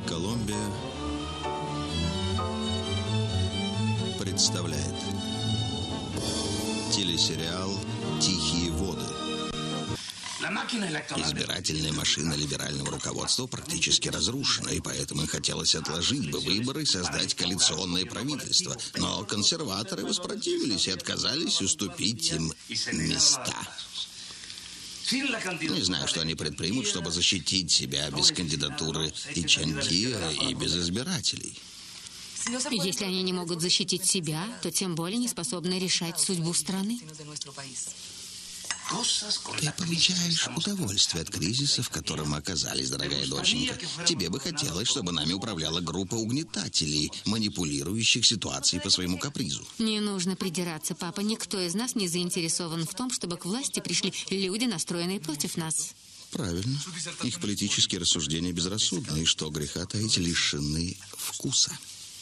Колумбия представляет телесериал «Тихие воды». Избирательная машина либерального руководства практически разрушена, и поэтому им хотелось отложить бы выборы и создать коалиционное правительство. Но консерваторы воспротивились и отказались уступить им места. Не знаю, что они предпримут, чтобы защитить себя без кандидатуры Ичандия и без избирателей. Если они не могут защитить себя, то тем более не способны решать судьбу страны. Ты получаешь удовольствие от кризиса, в котором мы оказались, дорогая доченька. Тебе бы хотелось, чтобы нами управляла группа угнетателей, манипулирующих ситуацией по своему капризу. Не нужно придираться, папа. Никто из нас не заинтересован в том, чтобы к власти пришли люди, настроенные против нас. Правильно. Их политические рассуждения безрассудны, и что греха таить, лишены вкуса.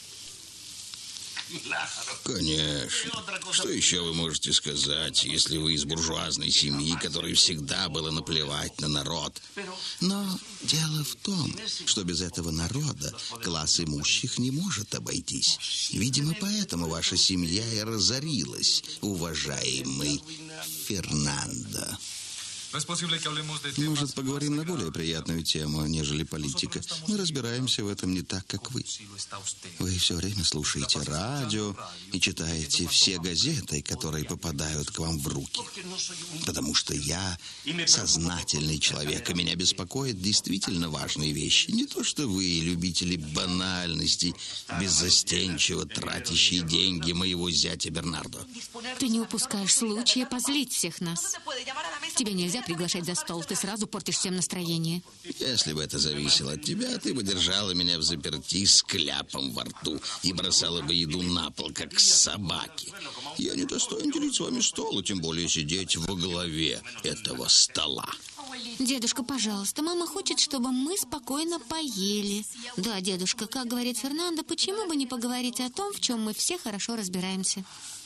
Конечно. Что еще вы можете сказать, если вы из буржуазной семьи, которой всегда было наплевать на народ? Но дело в том, что без этого народа класс имущих не может обойтись. Видимо, поэтому ваша семья и разорилась, уважаемый Фернандо. Может, поговорим на более приятную тему, нежели политика. Мы разбираемся в этом не так, как вы. Вы все время слушаете радио и читаете все газеты, которые попадают к вам в руки. Потому что я сознательный человек, и меня беспокоят действительно важные вещи. Не то, что вы, любители банальностей, беззастенчиво тратящие деньги моего зятя Бернардо. Ты не упускаешь случая позлить всех нас. Тебя нельзя приглашать за стол, ты сразу портишь всем настроение. Если бы это зависело от тебя, ты бы держала меня взаперти с кляпом во рту и бросала бы еду на пол, как собаки. Я не достоин делить с вами стол, и тем более сидеть во главе этого стола. Дедушка, пожалуйста, мама хочет, чтобы мы спокойно поели. Да, дедушка, как говорит Фернандо, почему бы не поговорить о том, в чем мы все хорошо разбираемся?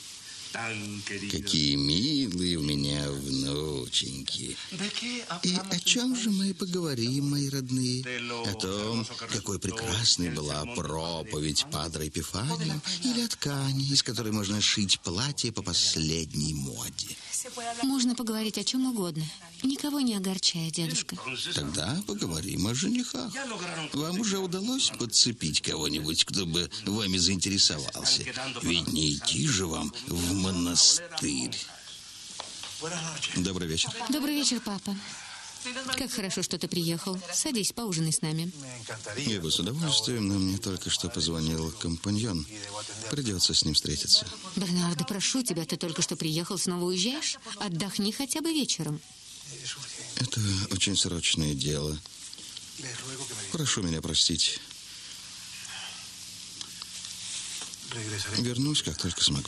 Какие милые у меня внученьки. И о чем же мы поговорим, мои родные? О том, какой прекрасной была проповедь Падре Эпифанио, или о ткани, из которой можно шить платье по последней моде? Можно поговорить о чем угодно, никого не огорчая, дедушка. Тогда поговорим о женихах. Вам уже удалось подцепить кого-нибудь, кто бы вами заинтересовался? Ведь не идти же вам в монастырь. Добрый вечер. Добрый вечер, папа. Как хорошо, что ты приехал. Садись, поужинай с нами. Я бы с удовольствием, но мне только что позвонил компаньон. Придется с ним встретиться. Бернардо, прошу тебя, ты только что приехал, снова уезжаешь? Отдохни хотя бы вечером. Это очень срочное дело. Прошу меня простить. Вернусь, как только смогу.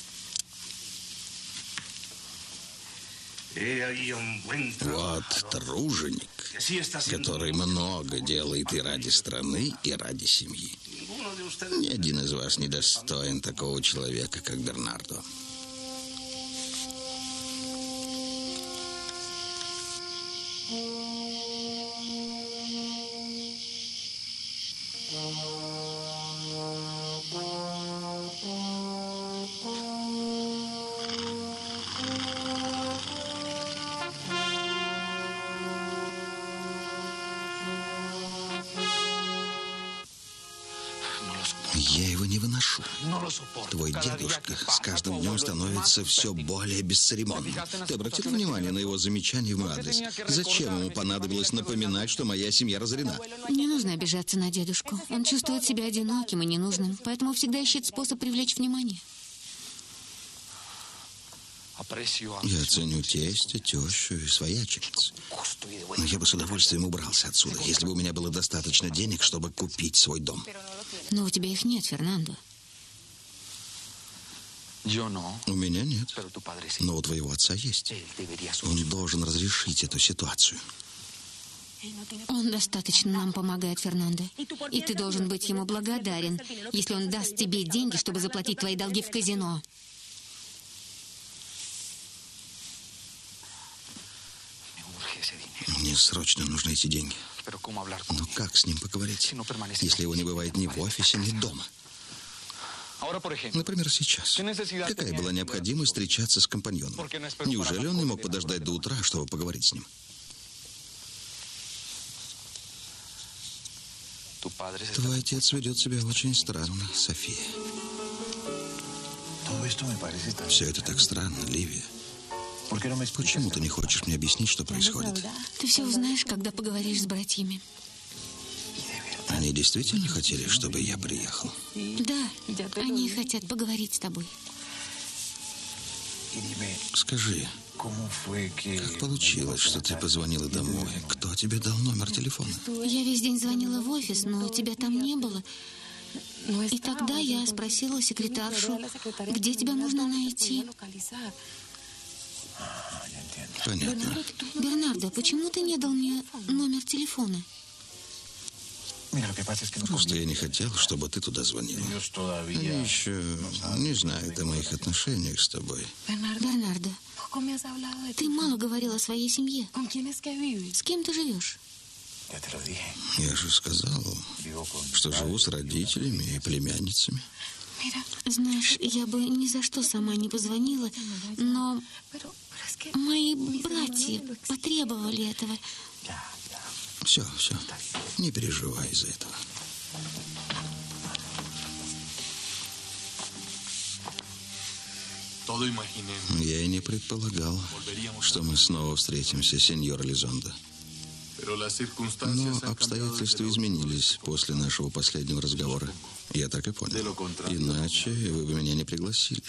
Вот труженик, который много делает и ради страны, и ради семьи. Ни один из вас не достоин такого человека, как Бернардо. Я его не выношу. Твой дедушка с каждым днем становится все более бесцеремонным. Ты обратил внимание на его замечание в мой адрес? Зачем ему понадобилось напоминать, что моя семья разорена? Не нужно обижаться на дедушку. Он чувствует себя одиноким и ненужным, поэтому всегда ищет способ привлечь внимание. Я ценю тестя, тещу и своячениц. Но я бы с удовольствием убрался отсюда, если бы у меня было достаточно денег, чтобы купить свой дом. Но у тебя их нет, Фернандо. У меня нет, но у твоего отца есть. Он должен разрешить эту ситуацию. Он достаточно нам помогает, Фернандо. И ты должен быть ему благодарен, если он даст тебе деньги, чтобы заплатить твои долги в казино. Мне срочно нужны эти деньги. Но как с ним поговорить, если его не бывает ни в офисе, ни дома? Например, сейчас. Какая была необходимость встречаться с компаньоном? Неужели он не мог подождать до утра, чтобы поговорить с ним? Твой отец ведет себя очень странно, София. Все это так странно, Ливия. Почему ты не хочешь мне объяснить, что происходит? Ты все узнаешь, когда поговоришь с братьями. Они действительно хотели, чтобы я приехал? Да, они хотят поговорить с тобой. Скажи, как получилось, что ты позвонила домой? Кто тебе дал номер телефона? Я весь день звонила в офис, но тебя там не было. И тогда я спросила секретаршу, где тебя можно найти. Понятно. Бернардо, почему ты не дал мне номер телефона? Просто я не хотел, чтобы ты туда звонила. Они еще не знают о моих отношениях с тобой. Бернардо, ты мало говорил о своей семье. С кем ты живешь? Я же сказал, что живу с родителями и племянницами. Знаешь, я бы ни за что сама не позвонила, но мои братья потребовали этого. Все, не переживай из-за этого. Я и не предполагал, что мы снова встретимся, сеньор Элизондо. Но обстоятельства изменились после нашего последнего разговора. Я так и понял. Иначе вы бы меня не пригласили.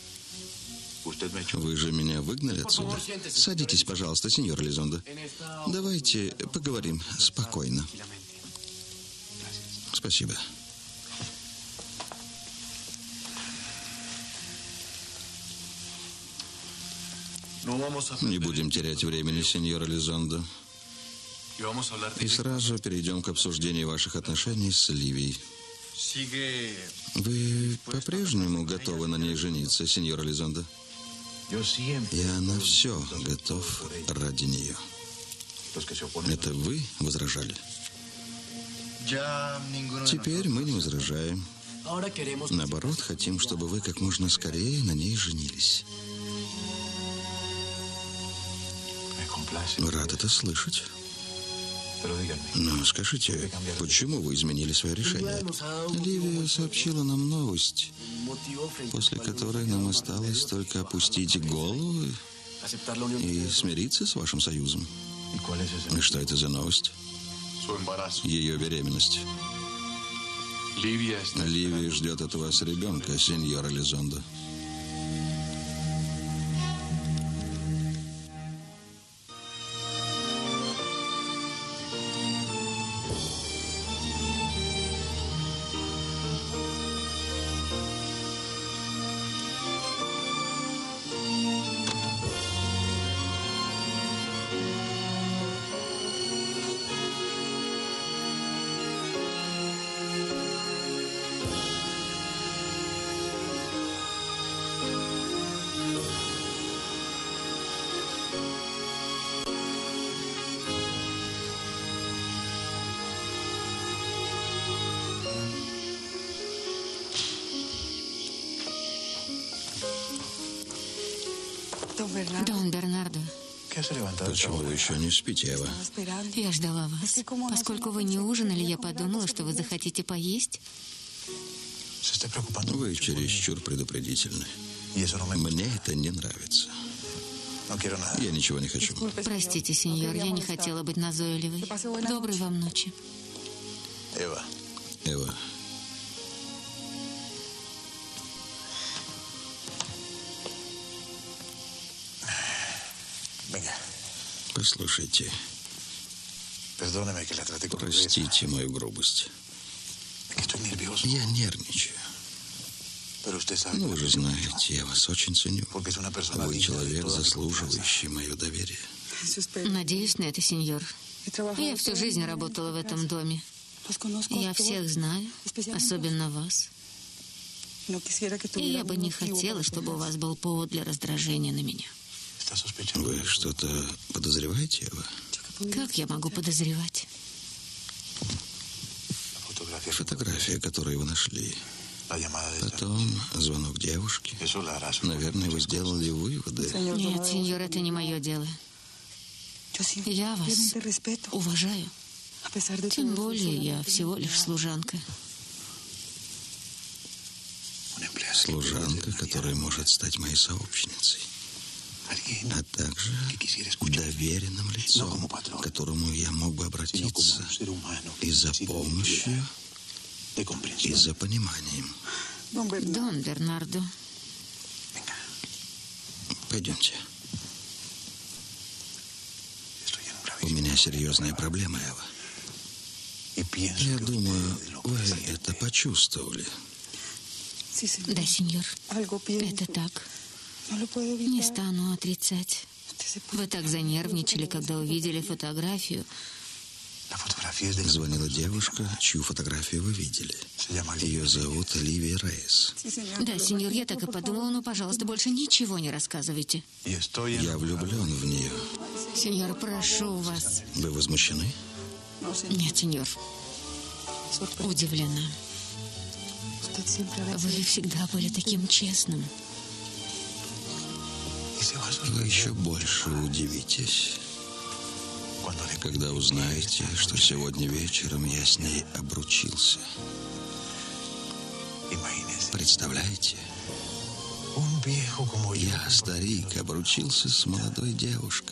Вы же меня выгнали отсюда. Садитесь, пожалуйста, сеньор Элизондо. Давайте поговорим спокойно. Спасибо. Не будем терять времени, сеньор Элизондо. И сразу перейдем к обсуждению ваших отношений с Ливией. Вы по-прежнему готовы на ней жениться, сеньор Элизондо? Я на все готов ради нее. Это вы возражали? Теперь мы не возражаем. Наоборот, хотим, чтобы вы как можно скорее на ней женились. Рад это слышать. Но скажите, почему вы изменили свое решение? Ливия сообщила нам новость, после которой нам осталось только опустить голову и смириться с вашим союзом. И что это за новость? Ее беременность. Ливия ждет от вас ребенка, сеньор Элизондо. Дон Бернардо, Почему вы еще не спите, Эва? я ждала вас. Поскольку вы не ужинали, я подумала, что вы захотите поесть. Вы чересчур предупредительны. Мне это не нравится. Я ничего не хочу. Простите, сеньор, я не хотела быть назойливой. Доброй вам ночи. Эва. Послушайте. Простите мою грубость. Я нервничаю. Но вы же знаете, я вас очень ценю. Вы человек, заслуживающий мое доверие. Надеюсь на это, сеньор. Я всю жизнь работала в этом доме. Я всех знаю, особенно вас. И я бы не хотела, чтобы у вас был повод для раздражения на меня. Вы что-то подозреваете, Эва? Как я могу подозревать? фотография, которую вы нашли. Потом звонок девушки. Наверное, вы сделали выводы. Нет, сеньор, это не мое дело. Я вас уважаю. Тем более, я всего лишь служанка. Служанка, которая может стать моей сообщницей. А также доверенным лицом, к которому я мог бы обратиться и за помощью, и за пониманием. Дон Бернардо. Пойдемте. У меня серьезная проблема, Эва. Я думаю, вы это почувствовали. Да, сеньор. Это так. Не стану отрицать. Вы так занервничали, когда увидели фотографию. Звонила девушка, чью фотографию вы видели. Ее зовут Оливия Рейс. Да, сеньор, я так и подумала, но, пожалуйста, больше ничего не рассказывайте. Я влюблен в нее. Сеньор, прошу вас. Вы возмущены? Нет, сеньор. Удивлена. Вы всегда были таким честным. Вы еще больше удивитесь, когда узнаете, что сегодня вечером я с ней обручился. Представляете? Я, старик, обручился с молодой девушкой.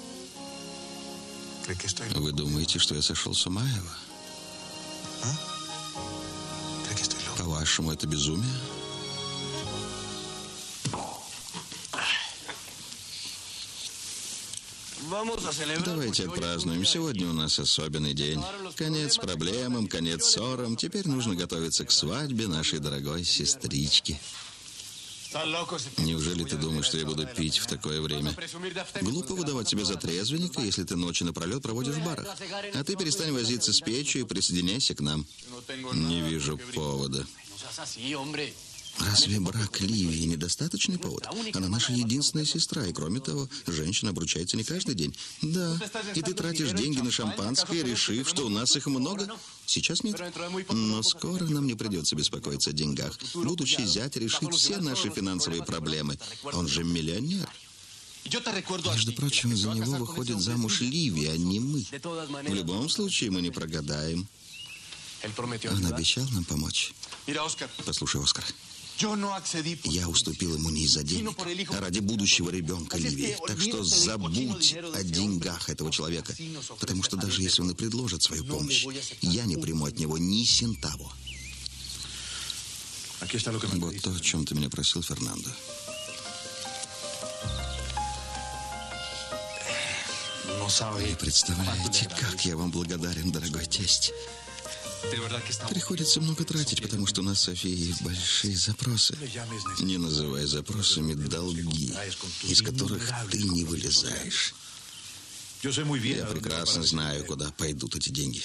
Вы думаете, что я сошел с ума, Эва? По-вашему, это безумие? Давайте отпразднуем. Сегодня у нас особенный день. Конец проблемам, конец ссорам. Теперь нужно готовиться к свадьбе нашей дорогой сестрички. Неужели ты думаешь, что я буду пить в такое время? Глупо выдавать себя за трезвенника, если ты ночи напролет проводишь в барах. А ты перестань возиться с печью и присоединяйся к нам. Не вижу повода. Разве брак Ливии недостаточный повод? Она наша единственная сестра, и кроме того, женщина обручается не каждый день. Да, и ты тратишь деньги на шампанское, решив, что у нас их много. Сейчас нет. Но скоро нам не придется беспокоиться о деньгах. Будущий зять решит все наши финансовые проблемы. Он же миллионер. Между прочим, за него выходит замуж Ливия, а не мы. В любом случае, мы не прогадаем. Он обещал нам помочь. Послушай, Оскар. Я уступил ему не из-за денег, а ради будущего ребенка Ливии. Так что забудь о деньгах этого человека. Потому что даже если он и предложит свою помощь, я не приму от него ни сентаво. Вот то, о чем ты меня просил, Фернандо. Вы представляете, как я вам благодарен, дорогой тесть. Приходится много тратить, потому что у нас с Софией большие запросы. Не называй запросами долги, из которых ты не вылезаешь. Я прекрасно знаю, куда пойдут эти деньги.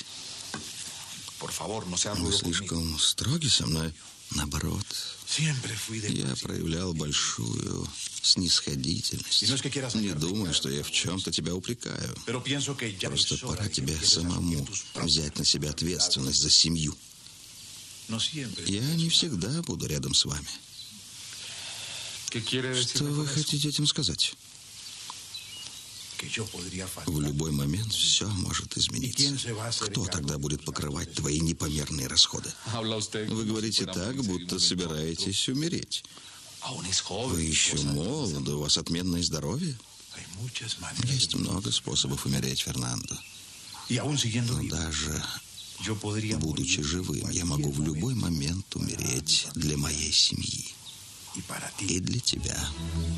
Вы слишком строги со мной. Наоборот, я проявлял большую снисходительность. Не думаю, что я в чем-то тебя упрекаю. Просто пора тебе самому взять на себя ответственность за семью. Я не всегда буду рядом с вами. Что вы хотите этим сказать? В любой момент все может измениться. Кто тогда будет покрывать твои непомерные расходы? Вы говорите так, будто собираетесь умереть. Вы еще молоды, у вас отменное здоровье. Есть много способов умереть, Фернандо. Но даже будучи живым, я могу в любой момент умереть для моей семьи. И для тебя.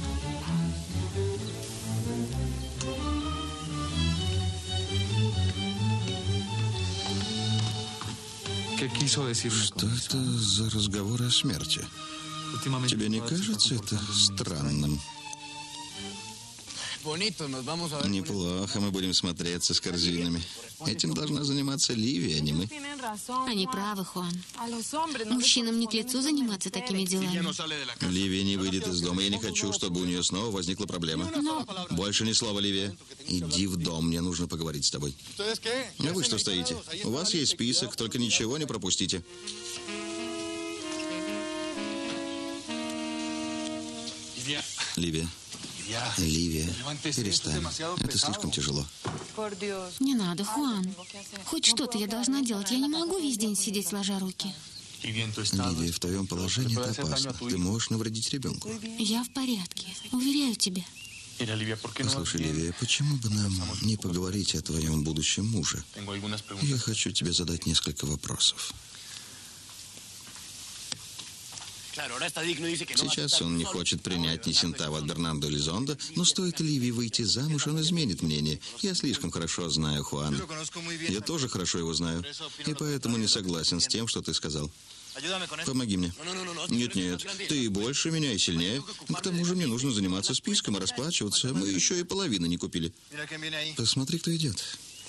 Что это за разговоры о смерти? Тебе не кажется это странным? Неплохо, мы будем смотреться с корзинами. Этим должна заниматься Ливия, а не мы. Они правы, Хуан. Мужчинам не к лицу заниматься такими делами. Ливия не выйдет из дома. Я не хочу, чтобы у нее снова возникла проблема. Больше ни слова, Ливия. Иди в дом, мне нужно поговорить с тобой. А вы что стоите? У вас есть список, только ничего не пропустите. Ливия. Ливия, перестань. Это слишком тяжело. Не надо, Хуан. Хоть что-то я должна делать. Я не могу весь день сидеть сложа руки. Ливия, в твоем положении это опасно. Ты можешь навредить ребенку. Я в порядке. Уверяю тебя. Послушай, Ливия, почему бы нам не поговорить о твоем будущем муже? Я хочу тебе задать несколько вопросов. Сейчас он не хочет принять ни центава от Бернардо Элизондо, но стоит Ливии выйти замуж, он изменит мнение. Я слишком хорошо знаю Хуана. Я тоже хорошо его знаю, и поэтому не согласен с тем, что ты сказал. Помоги мне. Нет, ты и больше меня, и сильнее. К тому же мне нужно заниматься списком и расплачиваться. Мы еще и половины не купили. Посмотри, кто идет.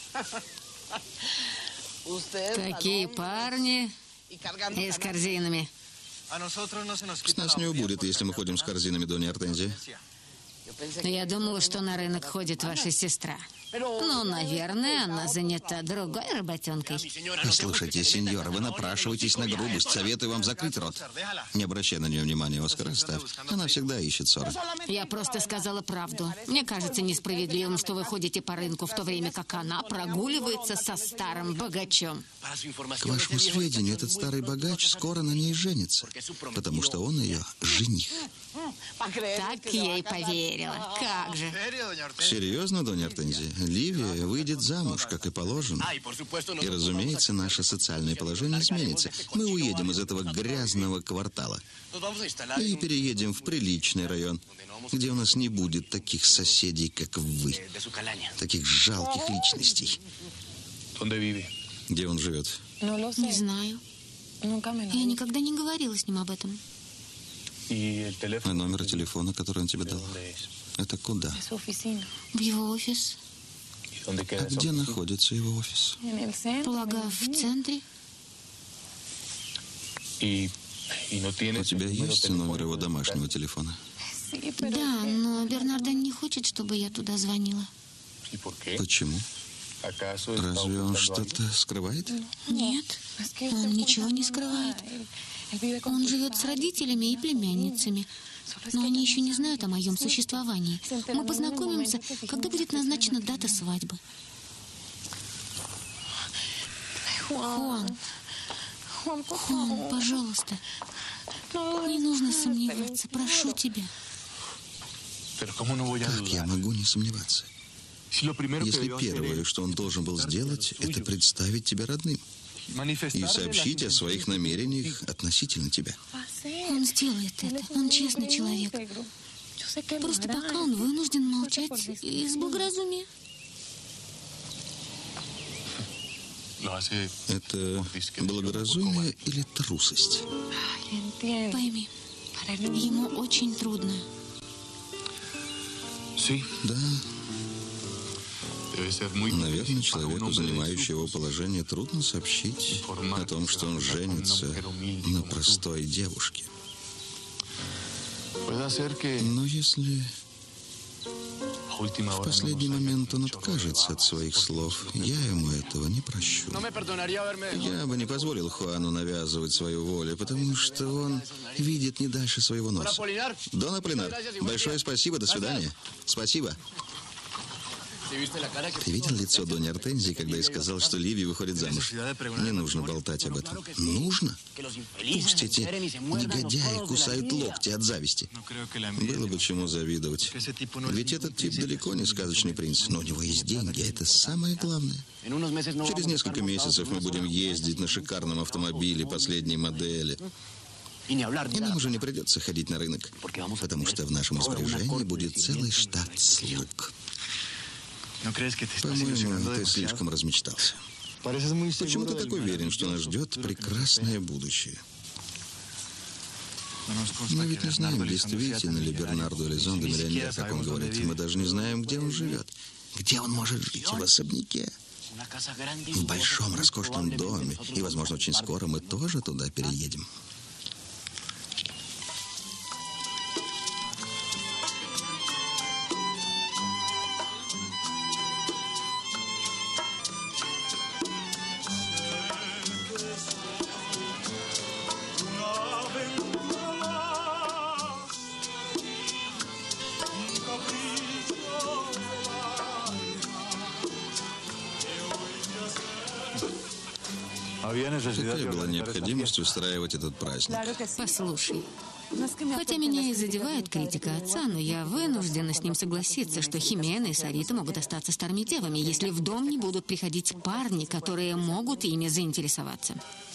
Такие парни и с корзинами. С нас не убудет, если мы ходим с корзинами, Донья Артензия. Я думала, что на рынок ходит ваша сестра. Ну, наверное, она занята другой работенкой. Послушайте, сеньора, вы напрашиваетесь на грубость. Советую вам закрыть рот. Не обращай на нее внимания, Оскар, оставь. Она всегда ищет ссоры. Я просто сказала правду. Мне кажется несправедливым, что вы ходите по рынку, в то время как она прогуливается со старым богачом. К вашему сведению, этот старый богач скоро на ней женится, потому что он ее жених. Так я и поверила. Как же? Серьезно, Донья Артензия? Ливия выйдет замуж, как и положено. И, разумеется, наше социальное положение изменится. Мы уедем из этого грязного квартала и переедем в приличный район, где у нас не будет таких соседей, как вы, таких жалких личностей. Где он живет? Не знаю. Я никогда не говорила с ним об этом. А номер телефона, который он тебе дал? Это куда? В его офис. А где находится его офис? Полагаю, в центре. У тебя есть номер его домашнего телефона? Да, но Бернардо не хочет, чтобы я туда звонила. Почему? Разве он что-то скрывает? Нет, он ничего не скрывает. Он живет с родителями и племянницами, но они еще не знают о моем существовании. Мы познакомимся, когда будет назначена дата свадьбы. Хуан, пожалуйста, не нужно сомневаться, прошу тебя. Как я могу не сомневаться? Если первое, что он должен был сделать, это представить тебя родным и сообщить о своих намерениях относительно тебя. Он сделает это. Он честный человек. Просто пока он вынужден молчать из благоразумия. Это благоразумие или трусость? Пойми, ему очень трудно. Да. Наверное, человеку, занимающему его положение, трудно сообщить о том, что он женится на простой девушке. Но если в последний момент он откажется от своих слов, я ему этого не прощу. Я бы не позволил Хуану навязывать свою волю, потому что он видит не дальше своего носа. Дон Аполлинар, большое спасибо, до свидания. Спасибо. Ты видел лицо Доньи Артензии, когда я сказал, что Ливия выходит замуж? Не нужно болтать об этом. Нужно? Пусть эти негодяи кусают локти от зависти. Было бы чему завидовать. Ведь этот тип далеко не сказочный принц, но у него есть деньги, а это самое главное. Через несколько месяцев мы будем ездить на шикарном автомобиле последней модели. И нам уже не придется ходить на рынок, потому что в нашем распоряжении будет целый штат слуг. По-моему, ты слишком размечтался. Почему ты так уверен, что нас ждет прекрасное будущее? Мы ведь не знаем, действительно ли Бернардо Элизондо миллионер, как он говорит. Мы даже не знаем, где он живет. Где он может жить? В особняке. В большом, роскошном доме. И, возможно, очень скоро мы тоже туда переедем. Какая была необходимость устраивать этот праздник? Послушай, хотя меня и задевает критика отца, но я вынуждена с ним согласиться, что Химена и Сарита могут остаться старыми девами, если в дом не будут приходить парни, которые могут ими заинтересоваться.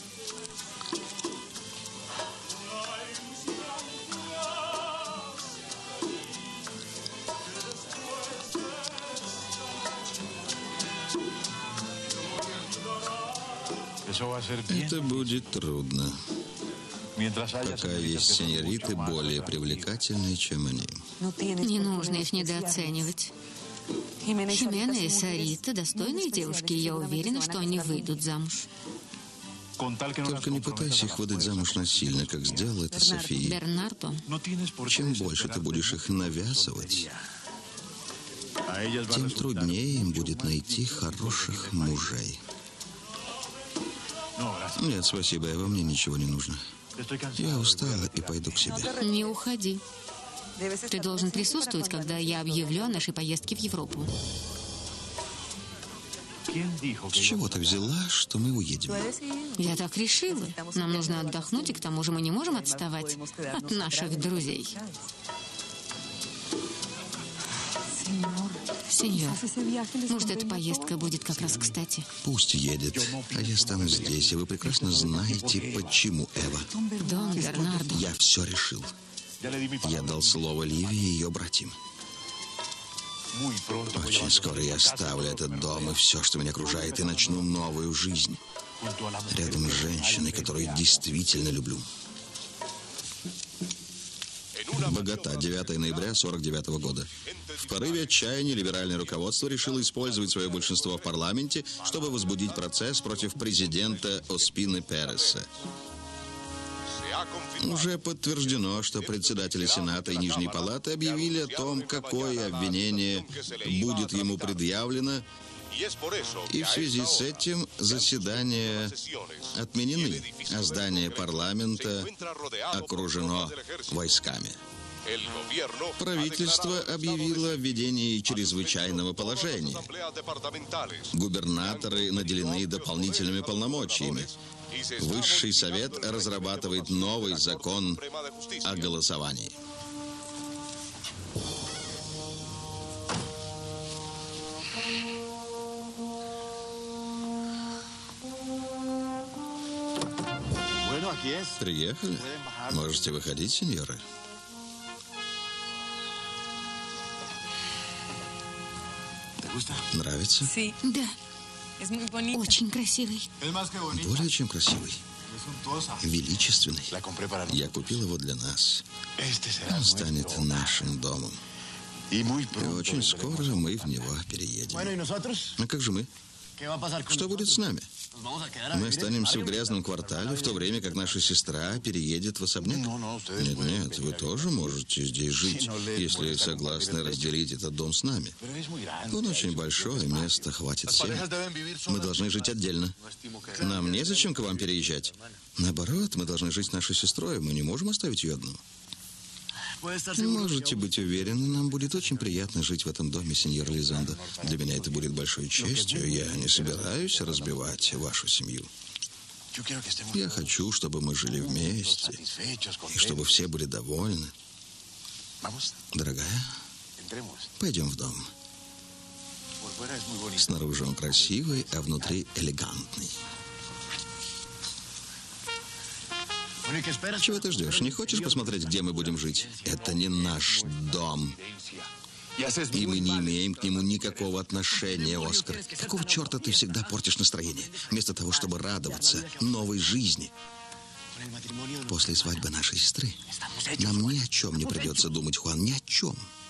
Это будет трудно. Пока есть сеньориты более привлекательные, чем они. Не нужно их недооценивать. Химена и Сарита достойные девушки, и я уверена, что они выйдут замуж. Только не пытайся их выдать замуж насильно, как сделала это София. Бернардо. Чем больше ты будешь их навязывать, тем труднее им будет найти хороших мужей. Нет, спасибо, Эва, мне ничего не нужно. Я устала и пойду к себе. Не уходи. Ты должен присутствовать, когда я объявлю о нашей поездке в Европу. С чего ты взяла, что мы уедем? Я так решила. Нам нужно отдохнуть, и к тому же мы не можем отставать от наших друзей. Сеньор, может, эта поездка будет как раз кстати? Пусть едет, а я стану здесь, и вы прекрасно знаете, почему, Эва. Дон Бернардо. Я все решил. Я дал слово Ливии и ее братьям. Очень скоро я оставлю этот дом и все, что меня окружает, и начну новую жизнь. Рядом с женщиной, которую действительно люблю. Богота, 9 ноября 49 года. В порыве отчаяния либеральное руководство решило использовать свое большинство в парламенте, чтобы возбудить процесс против президента Оспины Переса. Уже подтверждено, что председатели Сената и Нижней Палаты объявили о том, какое обвинение будет ему предъявлено, и в связи с этим заседания отменены, а здание парламента окружено войсками. Правительство объявило о введении чрезвычайного положения. Губернаторы наделены дополнительными полномочиями. Высший совет разрабатывает новый закон о голосовании. Приехали? Можете выходить, сеньоры. Нравится? Да. Очень красивый. Более чем красивый. Величественный. Я купил его для нас. Он станет нашим домом. И очень скоро мы в него переедем. А как же мы? Что будет с нами? Мы останемся в грязном квартале, в то время как наша сестра переедет в особняк. Нет, вы тоже можете здесь жить, если согласны разделить этот дом с нами. Он очень большой, места хватит всем. Мы должны жить отдельно. Нам незачем к вам переезжать. Наоборот, мы должны жить с нашей сестрой, мы не можем оставить ее одну. Можете быть уверены, нам будет очень приятно жить в этом доме, сеньор Элизондо. Для меня это будет большой честью. Я не собираюсь разбивать вашу семью. Я хочу, чтобы мы жили вместе, и чтобы все были довольны. Дорогая, пойдем в дом. Снаружи он красивый, а внутри элегантный. Чего ты ждешь? Не хочешь посмотреть, где мы будем жить? Это не наш дом. И мы не имеем к нему никакого отношения, Оскар. Какого черта ты всегда портишь настроение? Вместо того, чтобы радоваться новой жизни. После свадьбы нашей сестры нам ни о чем не придется думать, Хуан, ни о чем.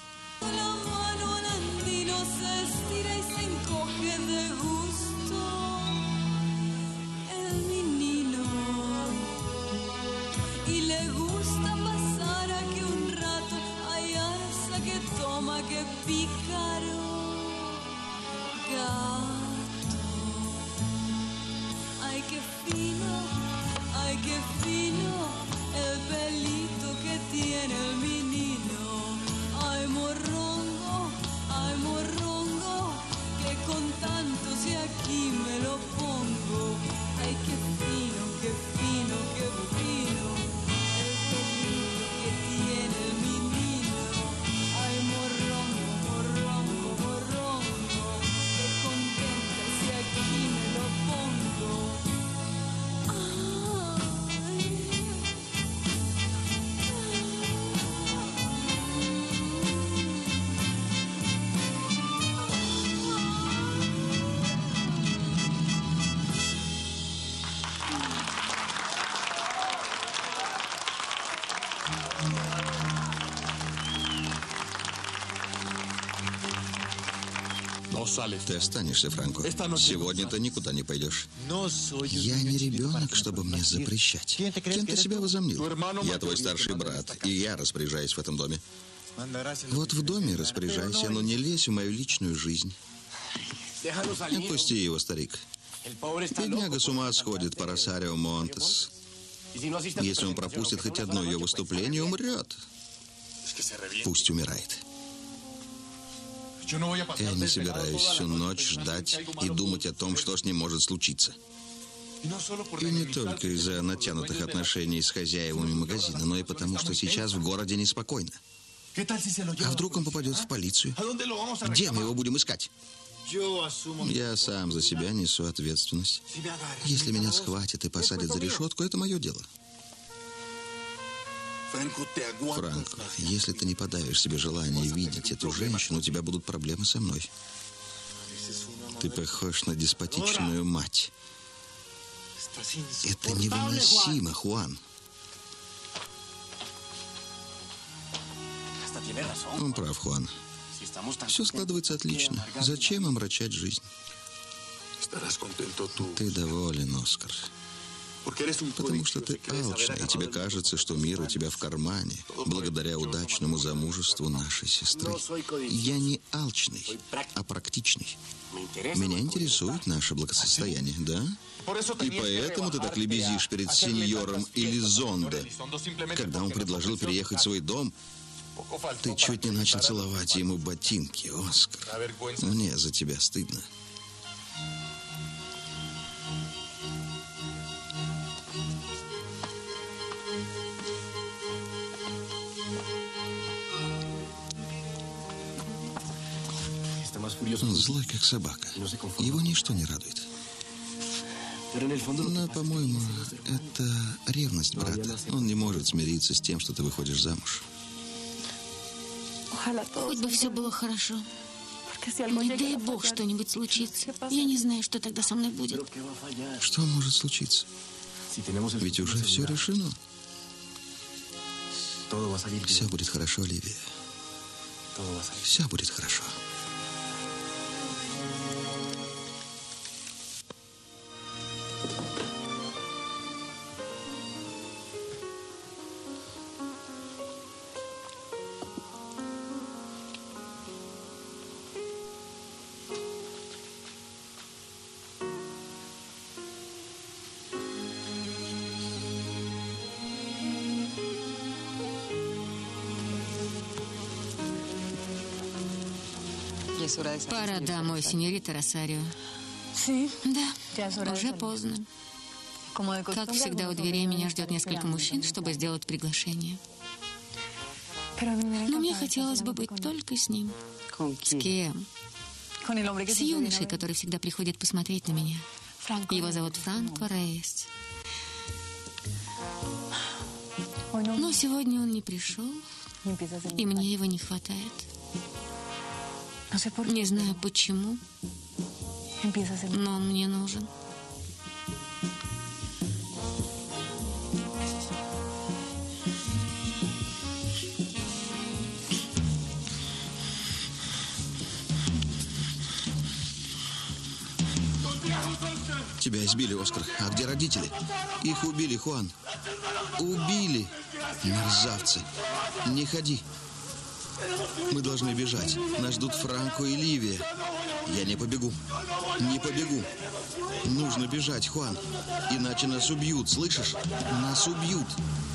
Ты останешься, Франко. Сегодня ты никуда не пойдешь. Я не ребенок, чтобы мне запрещать. Кем ты себя возомнил? Я твой старший брат, и я распоряжаюсь в этом доме. Вот в доме распоряжайся, но не лезь в мою личную жизнь. Отпусти его, старик. Бедняга с ума сходит по Росарио Монтес. Если он пропустит хоть одно ее выступление, умрет. Пусть умирает. Я не собираюсь всю ночь ждать и думать о том, что с ним может случиться. И не только из-за натянутых отношений с хозяевами магазина, но и потому, что сейчас в городе неспокойно. А вдруг он попадет в полицию? Где мы его будем искать? Я сам за себя несу ответственность. Если меня схватят и посадят за решетку, это мое дело. Франко, если ты не подавишь себе желание видеть эту женщину, у тебя будут проблемы со мной. Ты похож на деспотичную мать. Это невыносимо, Хуан. Он прав, Хуан. Все складывается отлично. Зачем омрачать жизнь? Ты доволен, Оскар. Потому что ты алчный, и тебе кажется, что мир у тебя в кармане, благодаря удачному замужеству нашей сестры. Я не алчный, а практичный. Меня интересует наше благосостояние, да? И поэтому ты так лебезишь перед сеньором Элизондо. Когда он предложил переехать в свой дом, ты чуть не начал целовать ему ботинки, Оскар. Мне за тебя стыдно. Он злой, как собака. Его ничто не радует. Но, по-моему, это ревность брата. Он не может смириться с тем, что ты выходишь замуж. Хоть бы все было хорошо. Не дай бог что-нибудь случится. Я не знаю, что тогда со мной будет. Что может случиться? Ведь уже все решено. Все будет хорошо, Оливия. Все будет хорошо. Пора домой, сеньорита Росарио. Да, уже поздно. Как всегда, у дверей меня ждет несколько мужчин, чтобы сделать приглашение. Но мне хотелось бы быть только с ним. С кем? С юношей, который всегда приходит посмотреть на меня. Его зовут Франко Рейс. Но сегодня он не пришел, и мне его не хватает. Не знаю почему, но он мне нужен. Тебя избили, Оскар. А где родители? Их убили, Хуан. Убили. Мерзавцы. Не ходи. Мы должны бежать. Нас ждут Франко и Ливия. Я не побегу. Не побегу. Нужно бежать, Хуан. Иначе нас убьют, слышишь? Нас убьют.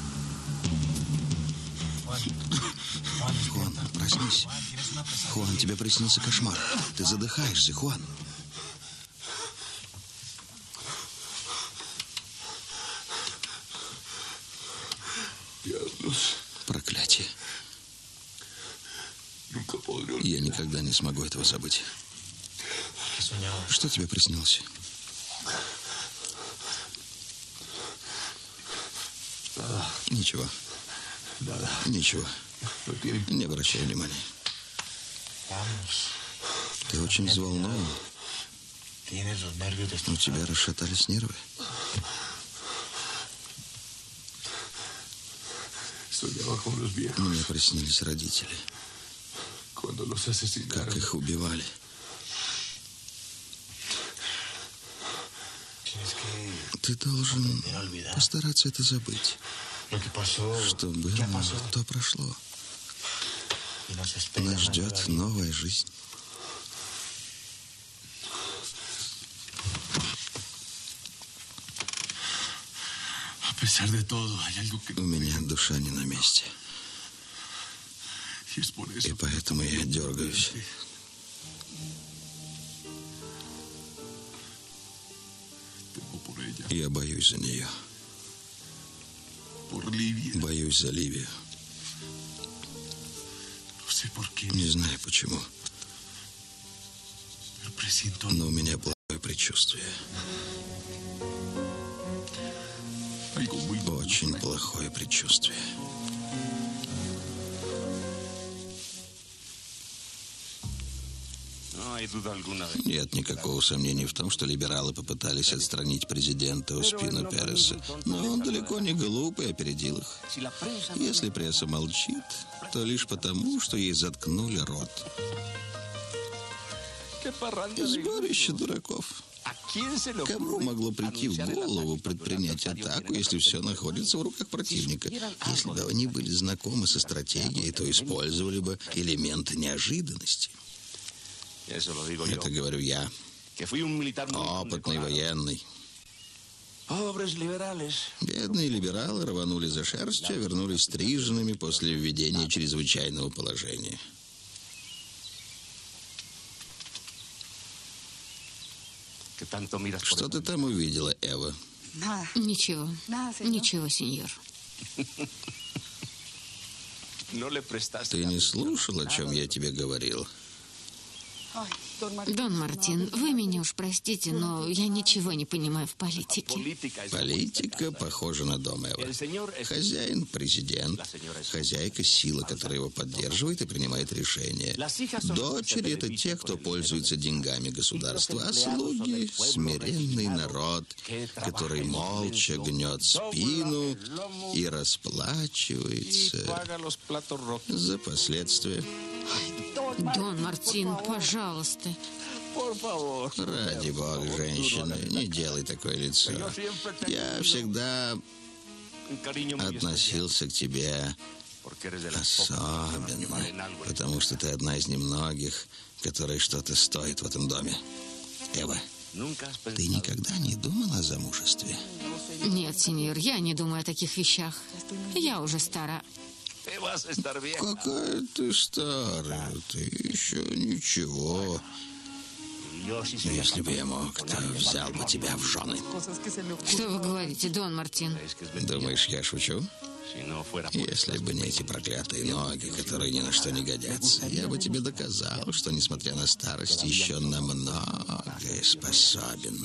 Хуан, проснись. Хуан, тебе приснился кошмар. Ты задыхаешься, Хуан. Проклятие. Я никогда не смогу этого забыть. Что тебе приснилось? Ничего. Ничего. Не обращай внимания. Ты очень взволнован. У тебя расшатались нервы. Мне приснились родители. Как их убивали. Ты должен постараться это забыть. Что было, то прошло. Нас ждет новая жизнь. У меня душа не на месте. И поэтому я дергаюсь. Я боюсь за нее. Боюсь за Ливию. Не знаю почему. Но у меня плохое предчувствие. Очень плохое предчувствие. Нет никакого сомнения в том, что либералы попытались отстранить президента Успино Переса. Но он далеко не глуп и опередил их. Если пресса молчит, то лишь потому, что ей заткнули рот. Сборище дураков. Кому могло прийти в голову предпринять атаку, если все находится в руках противника? Если бы они были знакомы со стратегией, то использовали бы элементы неожиданности. Это говорю я, опытный военный. Бедные либералы рванули за шерстью, а вернулись стриженными после введения чрезвычайного положения. Что ты там увидела, Эва? Ничего. Ничего, сеньор. Ты не слушал, о чем я тебе говорил? Дон Мартин, вы меня уж простите, но я ничего не понимаю в политике. Политика похожа на дом Эва. Хозяин – президент, хозяйка – сила, которая его поддерживает и принимает решения. Дочери – это те, кто пользуется деньгами государства, а слуги – смиренный народ, который молча гнет спину и расплачивается за последствия. Дон Мартин, пожалуйста. Ради бога, женщина, не делай такое лицо. Я всегда относился к тебе особенно, потому что ты одна из немногих, которой что-то стоит в этом доме. Эва, ты никогда не думала о замужестве? Нет, сеньор, я не думаю о таких вещах. Я уже стара. Какая ты старая, ты еще ничего. Если бы я мог, то взял бы тебя в жены. Что вы говорите, Дон Мартин? Думаешь, я шучу? Если бы не эти проклятые ноги, которые ни на что не годятся, я бы тебе доказал, что, несмотря на старость, еще на многое способен.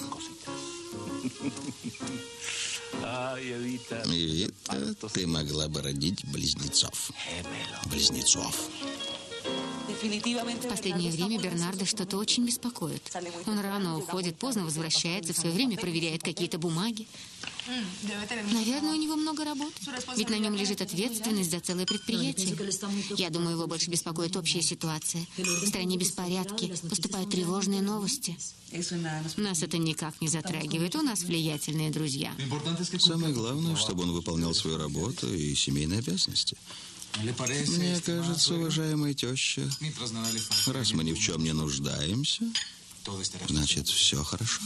Евита, ты могла бы родить близнецов. Близнецов. В последнее время Бернардо что-то очень беспокоит. Он рано уходит, поздно возвращается, в свое время проверяет какие-то бумаги. Наверное, у него много работы, ведь на нем лежит ответственность за целое предприятие. Я думаю, его больше беспокоит общая ситуация. В стране беспорядки, поступают тревожные новости. Нас это никак не затрагивает, у нас влиятельные друзья. Самое главное, чтобы он выполнял свою работу и семейные обязанности. Мне кажется, уважаемая теща, раз мы ни в чем не нуждаемся, значит, все хорошо.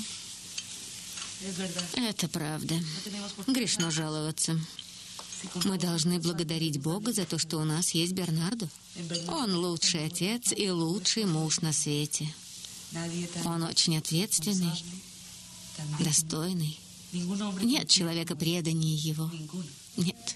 Это правда. Грешно жаловаться. Мы должны благодарить Бога за то, что у нас есть Бернардо. Он лучший отец и лучший муж на свете. Он очень ответственный, достойный. Нет человека преданнее его. Нет.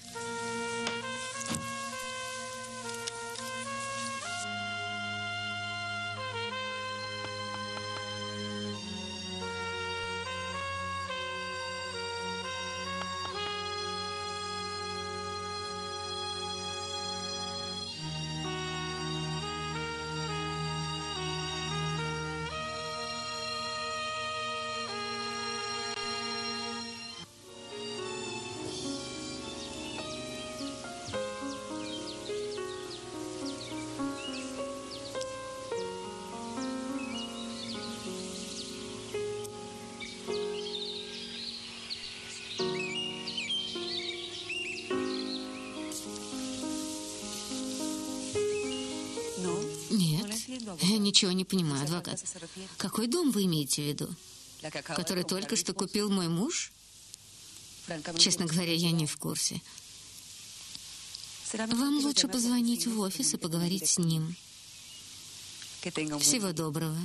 Я ничего не понимаю, адвокат. Какой дом вы имеете в виду? Который только что купил мой муж? Честно говоря, я не в курсе. Вам лучше позвонить в офис и поговорить с ним. Всего доброго.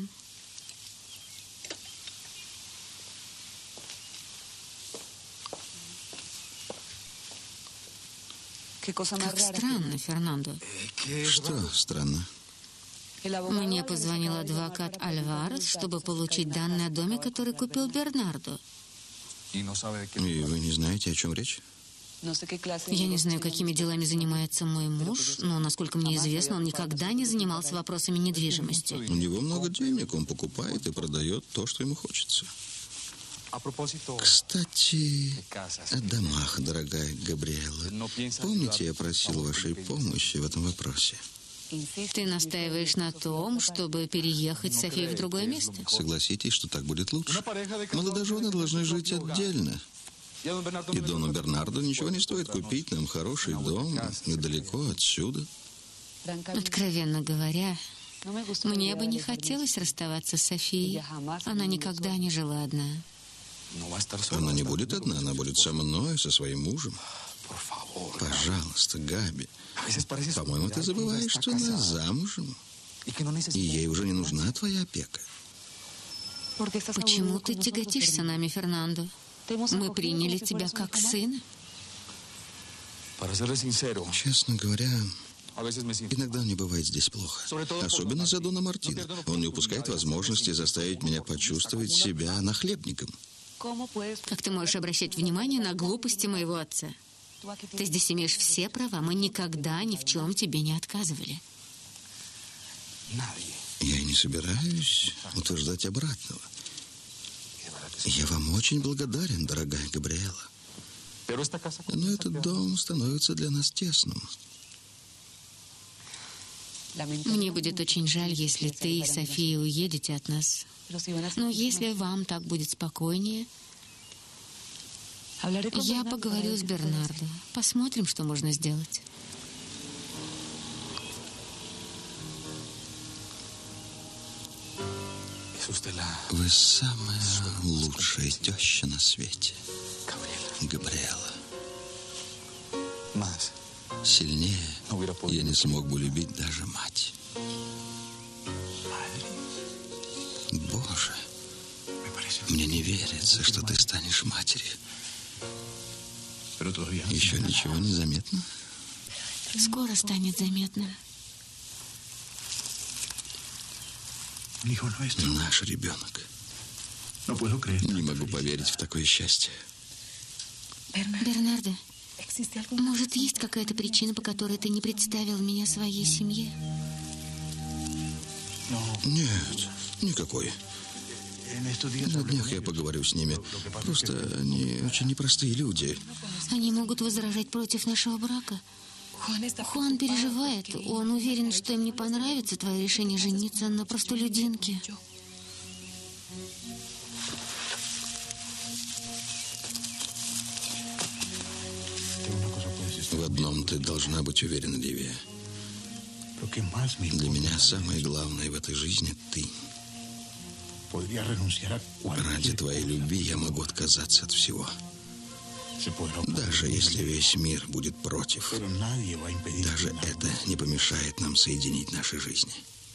Как странно, Фернандо. Что странно? Мне позвонил адвокат Альварес, чтобы получить данные о доме, который купил Бернардо. И вы не знаете, о чем речь? Я не знаю, какими делами занимается мой муж, но, насколько мне известно, он никогда не занимался вопросами недвижимости. У него много денег, он покупает и продает то, что ему хочется. Кстати, о домах, дорогая Габриэла. Помните, я просил вашей помощи в этом вопросе? Ты настаиваешь на том, чтобы переехать с Софией в другое место? Согласитесь, что так будет лучше. Молодожены должны жить отдельно. И дону Бернардо ничего не стоит купить нам хороший дом недалеко отсюда. Откровенно говоря, мне бы не хотелось расставаться с Софией. Она никогда не жила одна. Она не будет одна, она будет со мной, со своим мужем. Пожалуйста, Габи. По-моему, ты забываешь, что она замужем. И ей уже не нужна твоя опека. Почему ты тяготишься нами, Фернандо? Мы приняли тебя как сына. Честно говоря, иногда мне бывает здесь плохо. Особенно за Дона Мартина. Он не упускает возможности заставить меня почувствовать себя нахлебником. Как ты можешь обращать внимание на глупости моего отца? Ты здесь имеешь все права. Мы никогда ни в чем тебе не отказывали. Я и не собираюсь утверждать обратного. Я вам очень благодарен, дорогая Габриэла. Но этот дом становится для нас тесным. Мне будет очень жаль, если ты и София уедете от нас. Но если вам так будет спокойнее, я поговорю с Бернардо. Посмотрим, что можно сделать. Вы самая лучшая теща на свете, Габриэла. Сильнее я не смог бы любить даже мать. Боже, мне не верится, что ты станешь матерью. Еще ничего не заметно? Скоро станет заметно. Наш ребенок. Не могу поверить в такое счастье. Бернардо, может, есть какая-то причина, по которой ты не представил меня своей семье? Нет, никакой. На днях я поговорю с ними. Просто они очень непростые люди. Они могут возражать против нашего брака. Хуан переживает. Он уверен, что им не понравится твое решение жениться на простолюдинке. В одном ты должна быть уверена, Ливия. Для меня самое главное в этой жизни — ты. Ради твоей любви я могу отказаться от всего. Даже если весь мир будет против. Даже это не помешает нам соединить наши жизни.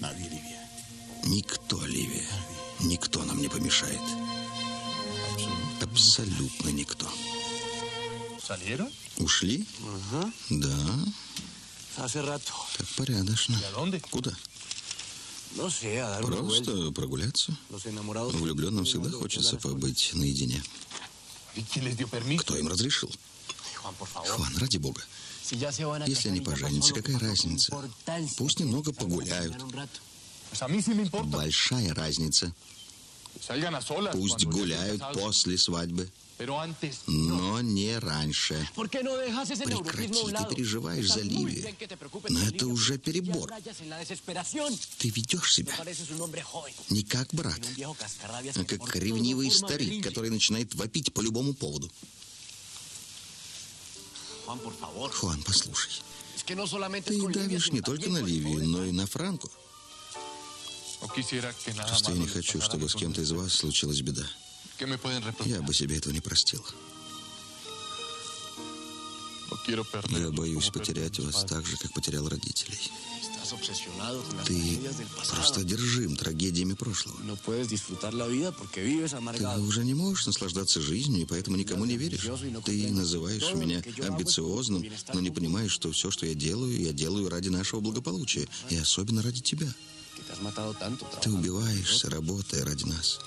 Никто, Ливия, никто нам не помешает. Абсолютно никто. Ушли? Да. Так порядочно. Куда? Просто прогуляться. Влюбленным всегда хочется побыть наедине. Кто им разрешил? Хуан, ради бога. Если они поженятся, какая разница? Пусть немного погуляют. Большая разница. Пусть гуляют после свадьбы. Но не раньше. Прекрати, ты переживаешь за Ливию. Но это уже перебор. Ты ведешь себя не как брат, а как ревнивый старик, который начинает вопить по любому поводу. Хуан, послушай. Ты давишь не только на Ливию, но и на Франко. Просто я не хочу, чтобы с кем-то из вас случилась беда. Я бы себе этого не простил. Я боюсь потерять вас так же, как потерял родителей. Ты просто одержим трагедиями прошлого. Ты уже не можешь наслаждаться жизнью, и поэтому никому не веришь. Ты называешь меня амбициозным, но не понимаешь, что все, что я делаю ради нашего благополучия, и особенно ради тебя. Ты убиваешься, работая ради нас.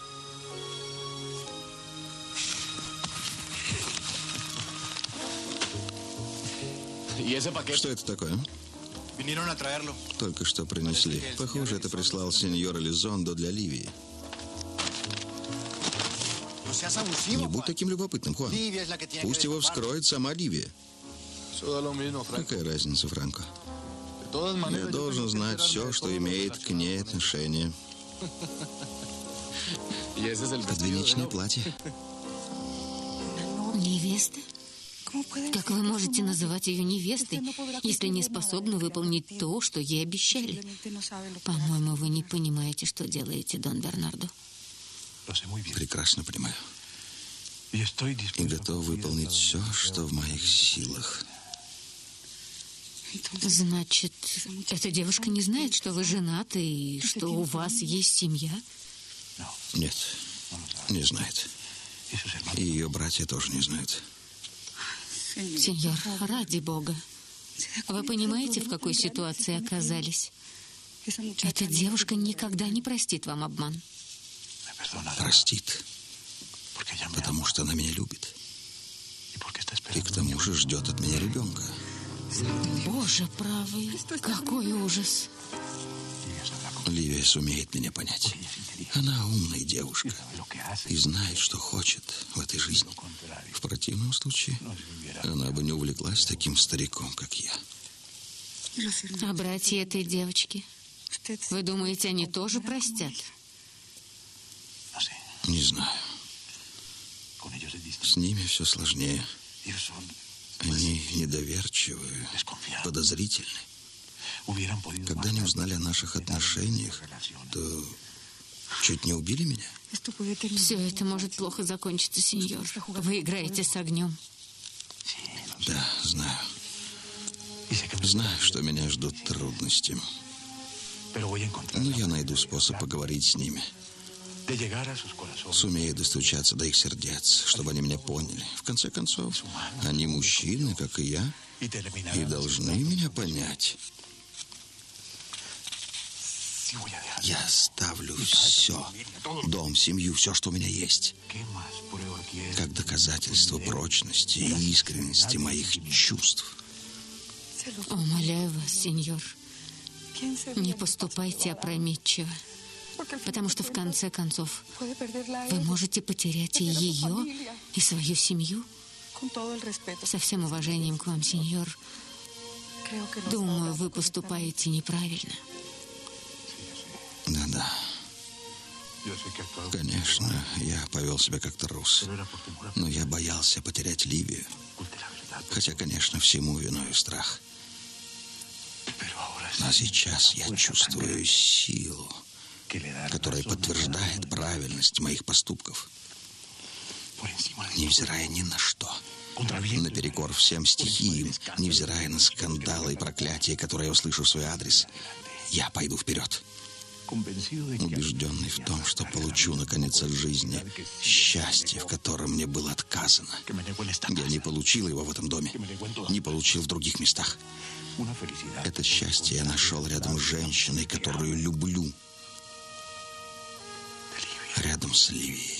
Что это такое? Только что принесли. Похоже, это прислал сеньор Элизондо для Ливии. Не будь таким любопытным, Хуан. Пусть его вскроет сама Ливия. Какая разница, Франко? Я должен знать все, что имеет к ней отношение. Подвенечное платье. Невеста? Как вы можете называть ее невестой, если не способны выполнить то, что ей обещали? По-моему, вы не понимаете, что делаете, Дон Бернардо. Прекрасно понимаю. И готов выполнить все, что в моих силах. Значит, эта девушка не знает, что вы женаты и что у вас есть семья? Нет, не знает. И ее братья тоже не знают. Сеньор, ради бога. Вы понимаете, в какой ситуации оказались? Эта девушка никогда не простит вам обман. Простит. Потому что она меня любит. И к тому же ждет от меня ребенка. Боже правый, какой ужас. Ливия сумеет меня понять. Она умная девушка и знает, что хочет в этой жизни. В противном случае она бы не увлеклась таким стариком, как я. А братья этой девочки? Вы думаете, они тоже простят? Не знаю. С ними все сложнее. Они недоверчивые, подозрительны. Когда они узнали о наших отношениях, то чуть не убили меня. Все это может плохо закончиться, сеньор. Вы играете с огнем. Да, знаю. Знаю, что меня ждут трудности. Но я найду способ поговорить с ними. Сумею достучаться до их сердец, чтобы они меня поняли. В конце концов, они мужчины, как и я, и должны меня понять. Я оставлю все. Дом, семью, все, что у меня есть. Как доказательство прочности и искренности моих чувств. Умоляю вас, сеньор. Не поступайте опрометчиво, потому что в конце концов вы можете потерять и ее, и свою семью. Со всем уважением к вам, сеньор, думаю, вы поступаете неправильно. Да. Конечно, я повел себя как трус, но я боялся потерять Ливию. Хотя, конечно, всему виной страх. А сейчас я чувствую силу, которая подтверждает правильность моих поступков. Невзирая ни на что. Наперекор всем стихиям, невзирая на скандалы и проклятия, которые я услышу в свой адрес, я пойду вперед. Убежденный в том, что получу, наконец, от жизни счастье, в котором мне было отказано. Я не получил его в этом доме, не получил в других местах. Это счастье я нашел рядом с женщиной, которую люблю. Рядом с Ливией.